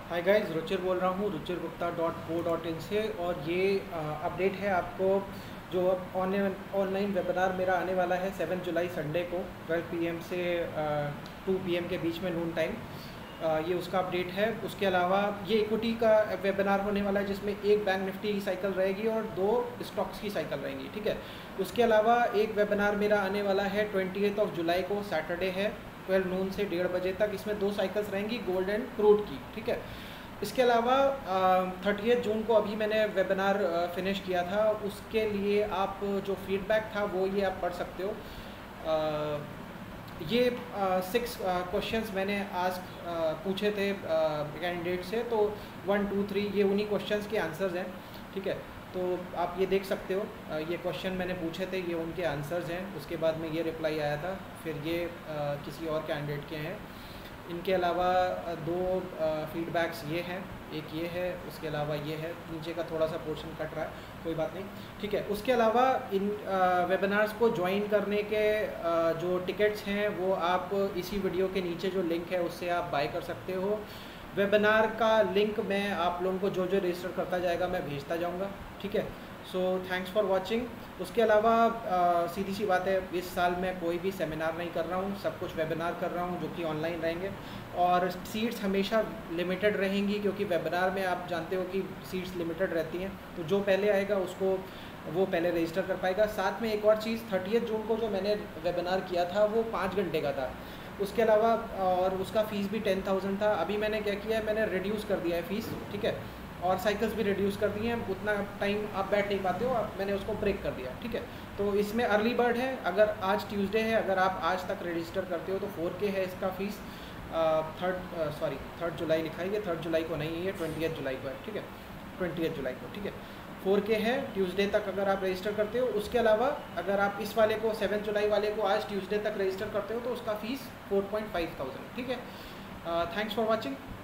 Hi guys, Ruchir बोल रहा हूँ ruchirgupta.co.in से। और ये अपडेट है आपको जो अब ऑनलाइन वेबिनार मेरा आने वाला है 7 जुलाई संडे को 12 पीएम से 2 पीएम के बीच में नून टाइम। ये उसका अपडेट है। उसके अलावा ये इक्विटी का वेबिनार होने वाला है जिसमें एक बैंक निफ्टी की साइकिल रहेगी और 2 स्टॉक्स की साइकिल रहेंगी, ठीक है। उसके अलावा एक वेबिनार मेरा आने वाला है 28 जुलाई को, सैटरडे है, 12 नून से 1:30 बजे तक। इसमें 2 साइकिल्स रहेंगी गोल्ड एंड क्रूड की, ठीक है। इसके अलावा 30 जून को अभी मैंने वेबिनार फिनिश किया था, उसके लिए आप जो फीडबैक था वो ये आप पढ़ सकते हो। ये 6 क्वेश्चंस मैंने आज पूछे थे कैंडिडेट से, तो 1 2 3 ये उन्हीं क्वेश्चंस के आंसर्स हैं, ठीक है। तो आप ये देख सकते हो, ये क्वेश्चन मैंने पूछे थे, ये उनके आंसर्स हैं। उसके बाद में ये रिप्लाई आया था, फिर ये किसी और कैंडिडेट के हैं। इनके अलावा 2 फीडबैक्स ये हैं, एक ये है, उसके अलावा ये है। नीचे का थोड़ा सा पोर्शन कट रहा है, कोई बात नहीं, ठीक है। उसके अलावा इन वेबिनार्स को ज्वाइन करने के जो टिकट्स हैं वो आप इसी वीडियो के नीचे जो लिंक है उससे आप बाय कर सकते हो। वेबिनार का लिंक मैं आप लोगों को जो जो रजिस्टर करता जाएगा मैं भेजता जाऊँगा, ठीक है। So thanks for watching. उसके अलावा सीधी सी बात है, इस साल मैं कोई भी सेमिनार नहीं कर रहा हूँ, सब कुछ वेबिनार कर रहा हूँ जो कि ऑनलाइन रहेंगे। और सीट्स हमेशा लिमिटेड रहेंगी, क्योंकि वेबिनार में आप जानते हो कि सीट्स लिमिटेड रहती हैं। तो जो पहले आएगा उसको वो पहले रजिस्टर कर पाएगा। साथ में एक और चीज़, 30 जून को जो मैंने वेबिनार किया था वो 5 घंटे का था। उसके अलावा और उसका फ़ीस भी 10,000 था। अभी मैंने क्या किया है, मैंने रिड्यूस कर दिया है फ़ीस, ठीक है। और साइकिल्स भी रिड्यूस कर दी हैं, उतना टाइम आप बैठ नहीं पाते हो, मैंने उसको ब्रेक कर दिया, ठीक है। तो इसमें अर्ली बर्ड है, अगर आज ट्यूसडे है, अगर आप आज तक रजिस्टर करते हो तो 4K है इसका फ़ीस। 3 जुलाई लिखा है, ये 3 जुलाई को नहीं है, ये 20 जुलाई को है, ठीक है। 20 जुलाई को, ठीक है। 4K है ट्यूसडे तक अगर आप रजिस्टर करते हो। उसके अलावा अगर आप इस वाले को 7 जुलाई वाले को आज ट्यूसडे तक रजिस्टर करते हो तो उसका फ़ीस 4,500, ठीक है। Thanks for watching.